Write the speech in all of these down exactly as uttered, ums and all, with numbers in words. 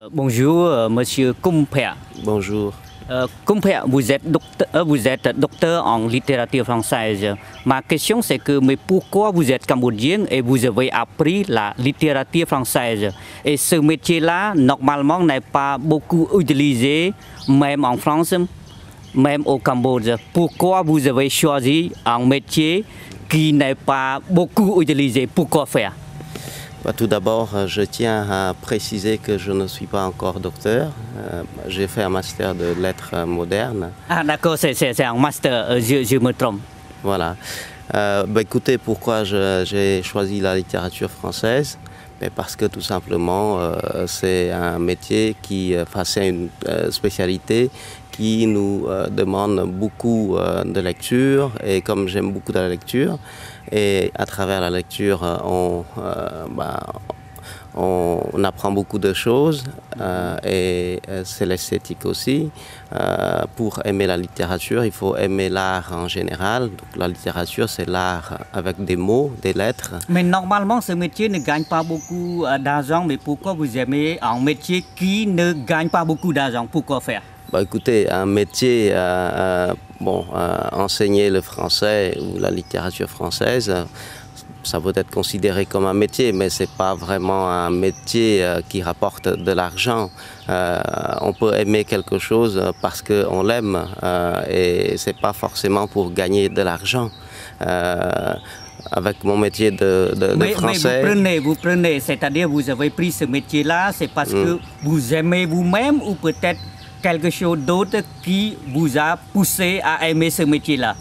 Bonjour, euh, Monsieur Kumpea. Bonjour. Euh, Kumpea, vous êtes, docteur, euh, vous êtes docteur en littérature française. Ma question c'est que, mais pourquoi vous êtes cambodgien et vous avez appris la littérature française? Et ce métier-là, normalement, n'est pas beaucoup utilisé, même en France, même au Cambodge. Pourquoi vous avez choisi un métier qui n'est pas beaucoup utilisé? Pourquoi faire? Bah, tout d'abord, je tiens à préciser que je ne suis pas encore docteur. Euh, J'ai fait un master de lettres modernes. Ah d'accord, c'est un master, euh, je, je me trompe. Voilà. Euh, bah, écoutez, pourquoi j'ai choisi la littérature française? Mais parce que tout simplement, euh, c'est un métier qui, enfin, c'est une euh, spécialité qui nous euh, demande beaucoup euh, de lecture. Et comme j'aime beaucoup de la lecture, et à travers la lecture, on, euh, bah, on, on apprend beaucoup de choses euh, et c'est l'esthétique aussi. Euh, pour aimer la littérature, il faut aimer l'art en général. Donc, la littérature, c'est l'art avec des mots, des lettres. Mais normalement, ce métier ne gagne pas beaucoup d'argent. Mais pourquoi vous aimez un métier qui ne gagne pas beaucoup d'argent? Pourquoi faire? Bah, écoutez, un métier, euh, euh, bon, euh, enseigner le français ou la littérature française, ça peut être considéré comme un métier, mais ce n'est pas vraiment un métier euh, qui rapporte de l'argent. Euh, on peut aimer quelque chose parce qu'on l'aime euh, et ce n'est pas forcément pour gagner de l'argent. Euh, avec mon métier de, de, de mais, français. Mais vous prenez, vous prenez, c'est-à-dire vous avez pris ce métier-là, c'est parce mm. que vous aimez vous-même ou peut-être quelque chose d'autre qui vous a poussé à aimer ce métier-là?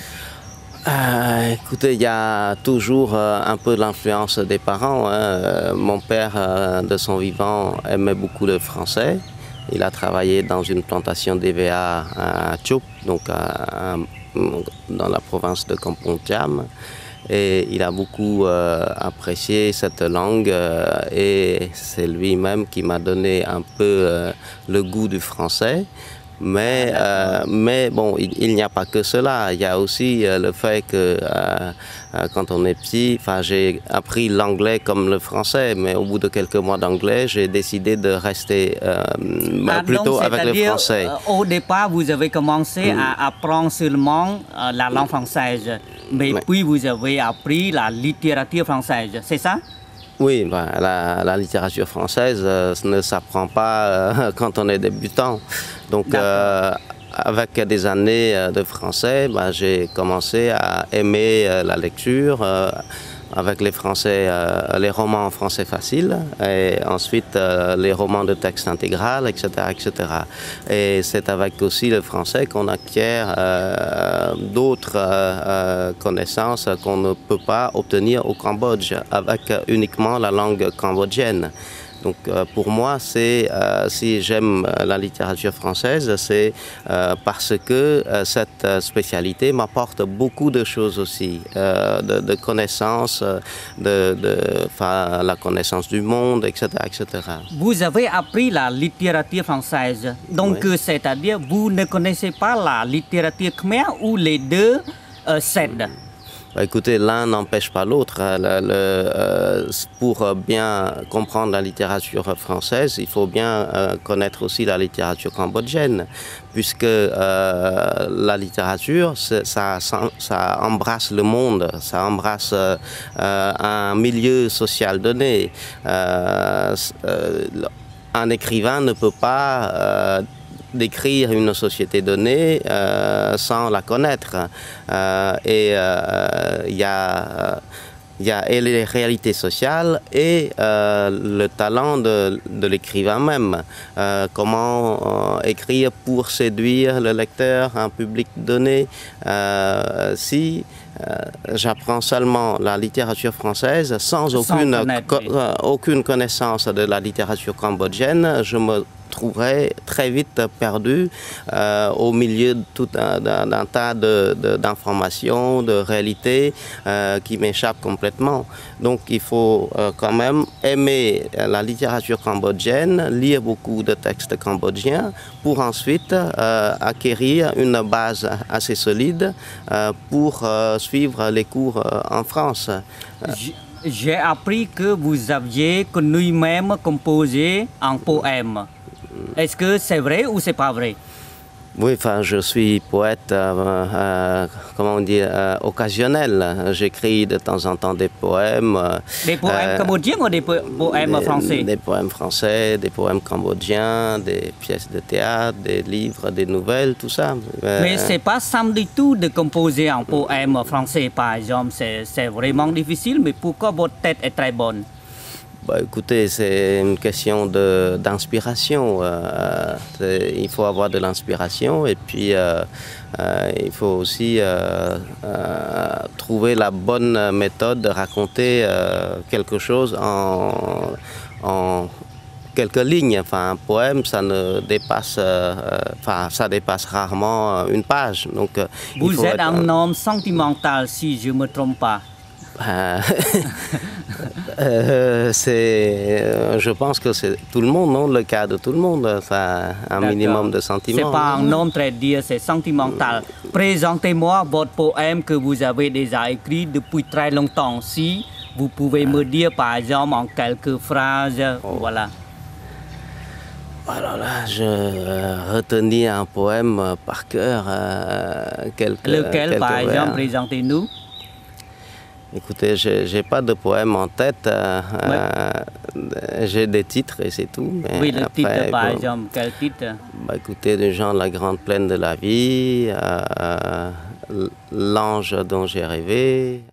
Euh, écoutez, il y a toujours euh, un peu l'influence des parents. Hein. Euh, mon père, euh, de son vivant, aimait beaucoup le français. Il a travaillé dans une plantation d'E V A à Tchoup, donc à, à, dans la province de Kampong Cham. Et il a beaucoup euh, apprécié cette langue euh, et c'est lui-même qui m'a donné un peu euh, le goût du français. Mais, euh, mais bon, il, il n'y a pas que cela. Il y a aussi euh, le fait que euh, euh, quand on est petit, j'ai appris l'anglais comme le français, mais au bout de quelques mois d'anglais, j'ai décidé de rester euh, ah, plutôt donc, avec le français. Euh, au départ, vous avez commencé mm. à apprendre seulement euh, la langue française, mais, mais puis vous avez appris la littérature française, c'est ça? Oui, ben, la, la littérature française euh, ne s'apprend pas euh, quand on est débutant. Donc, euh, avec des années de français, ben, j'ai commencé à aimer euh, la lecture. Euh, avec les français, euh, les romans en français facile, et ensuite euh, les romans de texte intégral, et cetera, et cetera. Et c'est avec aussi le français qu'on acquiert euh, d'autres euh, connaissances qu'on ne peut pas obtenir au Cambodge avec uniquement la langue cambodgienne. Donc euh, pour moi, c'est euh, si j'aime la littérature française, c'est euh, parce que euh, cette spécialité m'apporte beaucoup de choses aussi, euh, de, de connaissances, de, de la connaissance du monde, et cetera, et cetera. Vous avez appris la littérature française, donc oui. C'est-à-dire vous ne connaissez pas la littérature khmer ou les deux euh, s'aident? Bah, écoutez, l'un n'empêche pas l'autre. Euh, pour bien comprendre la littérature française, il faut bien euh, connaître aussi la littérature cambodgienne, puisque euh, la littérature, ça, ça, ça embrasse le monde, ça embrasse euh, un milieu social donné. Euh, euh, un écrivain ne peut pas euh, d'écrire une société donnée euh, sans la connaître. Euh, et il euh, y a... Il y a les réalités sociales et euh, le talent de, de l'écrivain même. Euh, comment euh, écrire pour séduire le lecteur, un public donné. Euh, si euh, j'apprends seulement la littérature française sans aucune, co euh, aucune connaissance de la littérature cambodgienne, je me trouverais très vite perdu euh, au milieu de tout un, d'un tas d'informations, de, de, de réalités euh, qui m'échappent complètement. Donc il faut euh, quand même aimer la littérature cambodgienne, lire beaucoup de textes cambodgiens pour ensuite euh, acquérir une base assez solide euh, pour euh, suivre les cours euh, en France. Je... J'ai appris que vous aviez lui-même composé un poème. Est-ce que c'est vrai ou c'est pas vrai? Oui, enfin, je suis poète, euh, euh, comment on dit, euh, occasionnel. J'écris de temps en temps des poèmes. Euh, Des poèmes cambodgiens ou des po poèmes des, français? Des poèmes français, des poèmes cambodgiens, des pièces de théâtre, des livres, des nouvelles, tout ça. Euh, Mais c'est pas simple du tout de composer un poème français, par exemple. C'est vraiment difficile, mais pourquoi votre tête est très bonne? Bah, écoutez, c'est une question d'inspiration. Euh, il faut avoir de l'inspiration et puis euh, euh, il faut aussi euh, euh, trouver la bonne méthode de raconter euh, quelque chose en, en quelques lignes. Enfin, un poème, ça ne dépasse, euh, enfin, ça dépasse rarement une page. Donc, euh, Vous il faut êtes être, un homme sentimental, si je ne me trompe pas. Euh, euh, c'est, je pense que c'est tout le monde, non, le cas de tout le monde, ça a un minimum de sentiments. C'est pas un homme très dire, c'est sentimental. Présentez-moi votre poème que vous avez déjà écrit depuis très longtemps. Si vous pouvez me dire par exemple en quelques phrases, oh. Voilà. Alors là, je euh, retenais un poème par cœur. Euh, quelques, Lequel, quelques par vers. exemple, présentez-nous. Écoutez, je n'ai pas de poème en tête. Euh, ouais. euh, j'ai des titres et c'est tout. Mais oui, le après, titre, par bon, exemple, quel titre? Bah, écoutez, des gens, La Grande Plaine de la Vie, euh, L'Ange dont j'ai rêvé.